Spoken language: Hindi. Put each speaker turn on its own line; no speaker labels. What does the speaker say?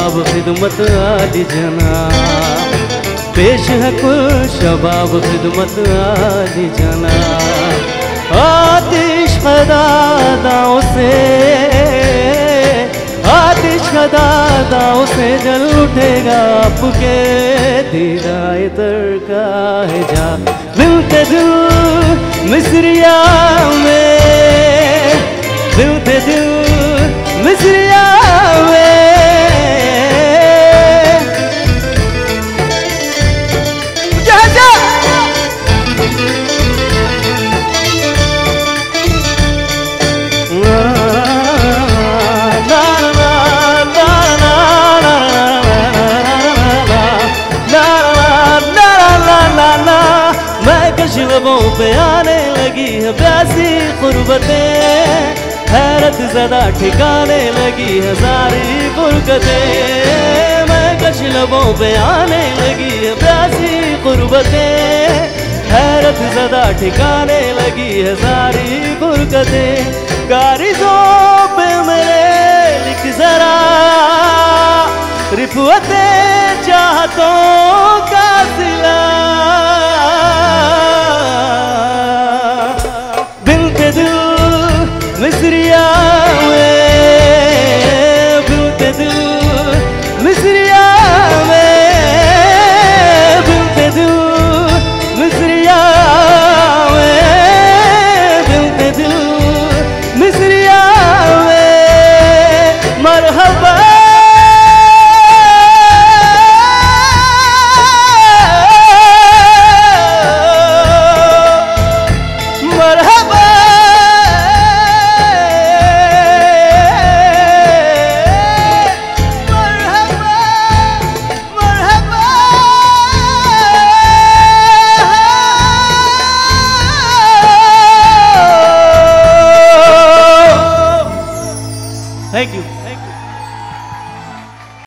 शबाब खिदमत आली जना, पेश है कुल शबाब खिदमत आली जना। आतिश दादाओं से, आतिश दादाओं से जल उठेगा आपके दीदाए तर का है जा। दिल ते दिल मिसरिया में, दिल ते दिल मिसरिया में। लबों पे आने लगी है प्यासी गुर्बतें, हैरत ज़दा ठिकाने लगी है सारी फुरकतें। मैं कश लबों पे आने लगी है प्यासी गुर्बतें, हैरत ज़दा ठिकाने लगी है सारी फुरकतें। कारिज़ों पे मेरे लिख ज़रा रिफ़अते चाहत